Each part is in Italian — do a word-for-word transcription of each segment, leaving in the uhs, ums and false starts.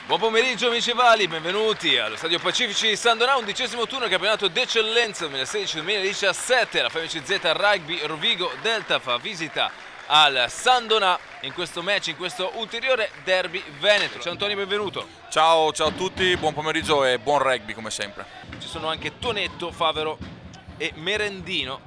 Buon pomeriggio amici Vali, benvenuti allo Stadio Pacifici di San Donà, undicesimo turno campionato d'eccellenza duemilasedici duemiladiciassette. La F M C Z Rugby Rovigo Delta fa visita al San Donà in questo match, in questo ulteriore derby veneto. Ciao Antonio, benvenuto. Ciao, ciao a tutti, buon pomeriggio e buon rugby come sempre. Ci sono anche Tonetto, Favero e Merendino,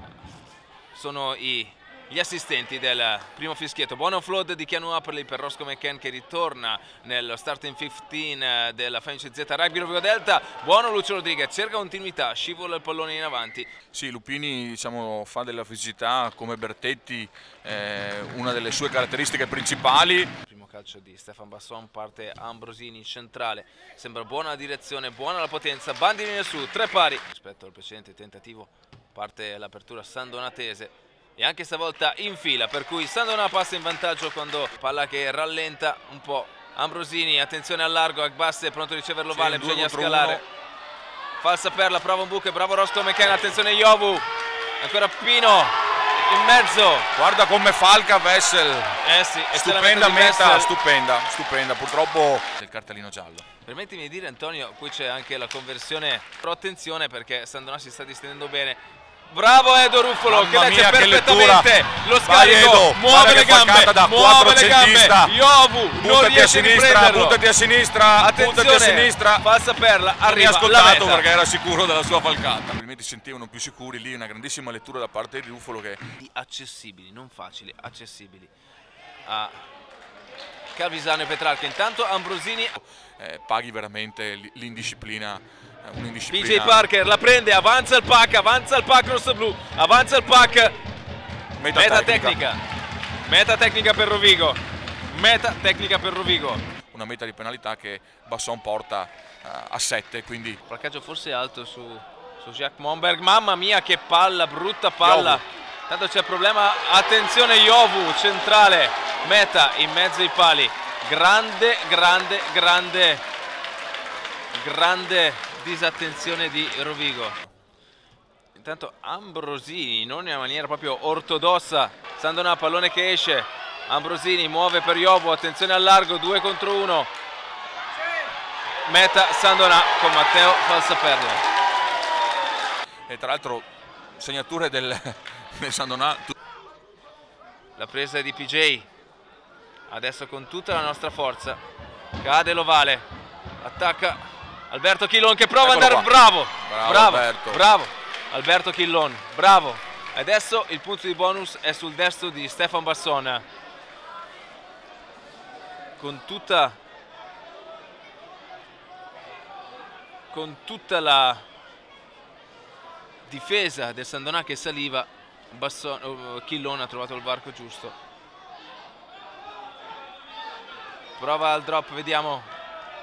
sono i gli assistenti del primo fischietto. Buon offload di Keanu Upperley per Roscoe McCann che ritorna nello starting quindici della F M C Z Rugby Rovigo Delta. Buono Lucio Rodriguez, cerca continuità, scivola il pallone in avanti. Sì, Lupini diciamo, fa della fisicità come Bertetti eh, una delle sue caratteristiche principali. Primo calcio di Stefan Basson, parte Ambrosini centrale, sembra buona la direzione, buona la potenza, bandini su, tre pari. Rispetto al precedente tentativo parte l'apertura sandonatese. E anche stavolta in fila, per cui San Donà passa in vantaggio quando palla che rallenta un po'. Ambrosini, attenzione al largo, Agbasse è pronto a riceverlo, Vale, sì, bisogna scalare. Uno. Falsa perla, bravo un buche, bravo Roscoe McCann, attenzione Jovu, ancora Pino, in mezzo. Guarda come falca Vessel, eh sì, stupenda meta, stupenda, stupenda, purtroppo il cartellino giallo. Permettimi di dire Antonio, qui c'è anche la conversione, però attenzione perché San Donà si sta distendendo bene. Bravo Edo Ruffolo, Mamma che legge mia, perfettamente che lo scarico, Edo, muove le gambe, da muove le gambe, Jovu non riesce a riprenderlo. Buttati a sinistra, attenzione, buttati a sinistra. Falsa perla, non arriva mi ha ascoltato la perché era sicuro della sua falcata. Probabilmente si sentivano più sicuri lì, una grandissima lettura da parte di Ruffolo che... accessibili, non facili, accessibili a Calvisano e Petrarca. Intanto Ambrosini eh, paghi veramente l'indisciplina. P J Parker la prende, avanza il pack, avanza il pack rosso-blu, avanza il pack, meta, meta tecnica, meta tecnica per Rovigo, meta tecnica per Rovigo. Una meta di penalità che Basson porta uh, a sette, quindi... Placcaggio forse alto su, su Jacques Monberg, mamma mia che palla, brutta palla. Jovu. Tanto c'è problema, attenzione Jovu, centrale, meta in mezzo ai pali, grande, grande, grande, grande... disattenzione di Rovigo. Intanto Ambrosini non in una maniera proprio ortodossa. San Donà, pallone che esce, Ambrosini muove per Jovu, attenzione al largo, due contro uno, meta San Donà con Matteo Falsaperla. E tra l'altro segnature del, del San Donà. La presa di P J adesso con tutta la nostra forza, cade l'ovale, attacca Alberto Chillon che prova ad andare, bravo, bravo, bravo, Alberto. bravo, Alberto Chillon, bravo. Adesso il punto di bonus è sul destro di Stefan Basson. Con tutta, con tutta la difesa del San Donà che saliva, Basson, uh, Chillon ha trovato il varco giusto. Prova al drop, vediamo.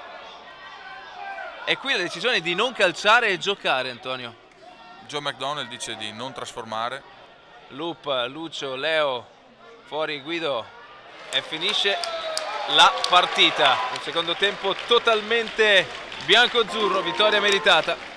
E qui la decisione di non calciare e giocare, Antonio. Joe McDonald dice di non trasformare. Loop, Lucio, Leo, fuori Guido e finisce la partita. Un secondo tempo totalmente bianco-azzurro, vittoria meritata.